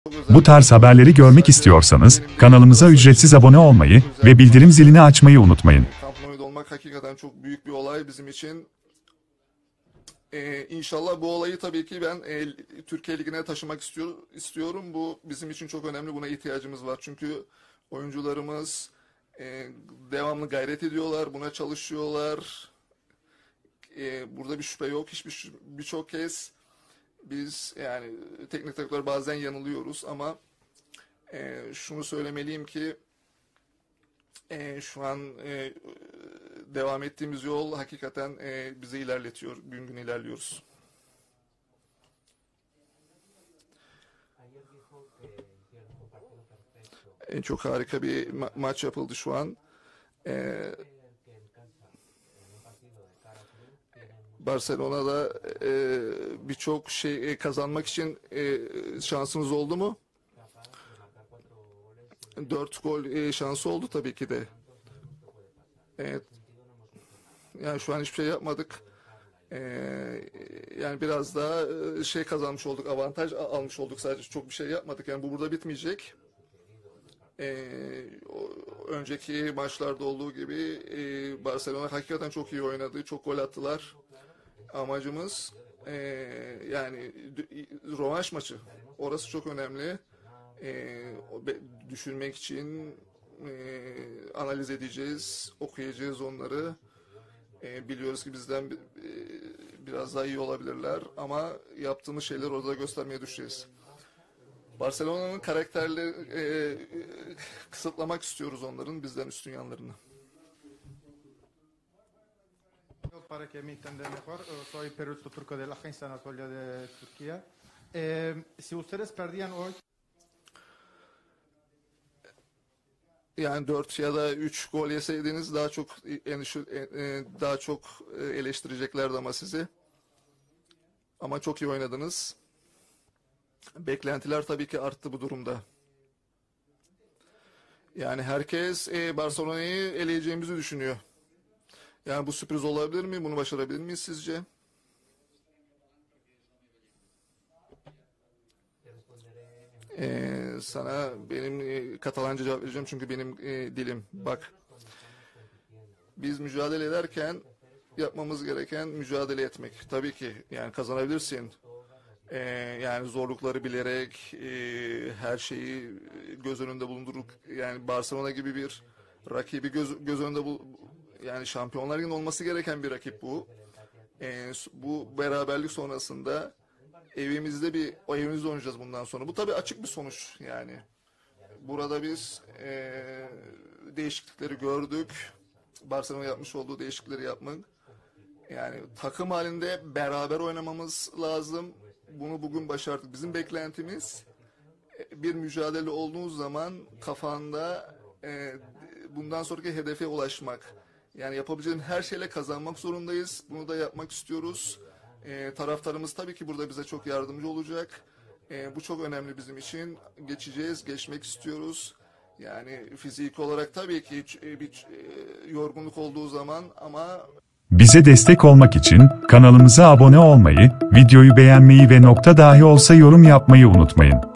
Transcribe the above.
Bu tarz haberleri görmek istiyorsanız kanalımıza ücretsiz abone olmayı ve bildirim zilini açmayı unutmayın. Camp Nou'da olmak hakikaten çok büyük bir olay bizim için. İnşallah bu olayı tabii ki ben Türkiye Ligi'ne taşımak istiyorum. Bu bizim için çok önemli. Buna ihtiyacımız var. Çünkü oyuncularımız devamlı gayret ediyorlar. Buna çalışıyorlar. Burada bir şüphe yok. Birçok kez biz yani teknik direktör bazen yanılıyoruz ama şunu söylemeliyim ki şu an devam ettiğimiz yol hakikaten bizi ilerletiyor. Gün gün ilerliyoruz. Çok harika bir maç yapıldı şu an. Barcelona'da birçok şey kazanmak için şansınız oldu mu? 4 gol şansı oldu tabii ki de. Evet. Yani şu an hiçbir şey yapmadık. Yani biraz daha şey kazanmış olduk, avantaj almış olduk sadece. Çok bir şey yapmadık. Yani bu burada bitmeyecek. Önceki maçlarda olduğu gibi Barcelona hakikaten çok iyi oynadı. Çok gol attılar. Amacımız yani rövanş maçı. Orası çok önemli. Düşünmek için analiz edeceğiz, okuyacağız onları. Biliyoruz ki bizden biraz daha iyi olabilirler ama yaptığımız şeyleri orada göstermeye düşeceğiz. Barcelona'nın karakterleri kısıtlamak istiyoruz onların bizden üstün yanlarını. Para que me entiendan mejor, soy Peruzzo Turco de la Agencia Anatolia de Turquía. Si ustedes perdían hoy... Yani 4 ya da 3 gol yeseydiniz daha çok eleştireceklerdi ama sizi. Ama çok iyi oynadınız. Beklentiler tabii ki arttı bu durumda. Yani herkes Barcelona'yı eleyeceğimizi düşünüyor. Yani bu sürpriz olabilir mi? Bunu başarabilir miyiz sizce? Sana benim Katalanca cevap vereceğim çünkü benim dilim. Bak, biz mücadele ederken yapmamız gereken mücadele etmek. Tabii ki yani kazanabilirsin. Yani zorlukları bilerek her şeyi göz önünde bulundurup yani Barcelona gibi bir rakibi göz önünde yani Şampiyonlar Ligi'nin olması gereken bir rakip bu. Bu beraberlik sonrasında evimizde oynayacağız bundan sonra. Bu tabii açık bir sonuç yani. Burada biz değişiklikleri gördük. Barcelona yapmış olduğu değişiklikleri yapmak. Yani takım halinde beraber oynamamız lazım. Bunu bugün başardık. Bizim beklentimiz bir mücadele olduğu zaman kafanda bundan sonraki hedefe ulaşmak. Yani yapabileceğim her şeyle kazanmak zorundayız. Bunu da yapmak istiyoruz. Taraftarımız tabii ki burada bize çok yardımcı olacak. Bu çok önemli bizim için. Geçmek istiyoruz. Yani fiziki olarak tabii ki bir yorgunluk olduğu zaman ama... Bize destek olmak için kanalımıza abone olmayı, videoyu beğenmeyi ve nokta dahi olsa yorum yapmayı unutmayın.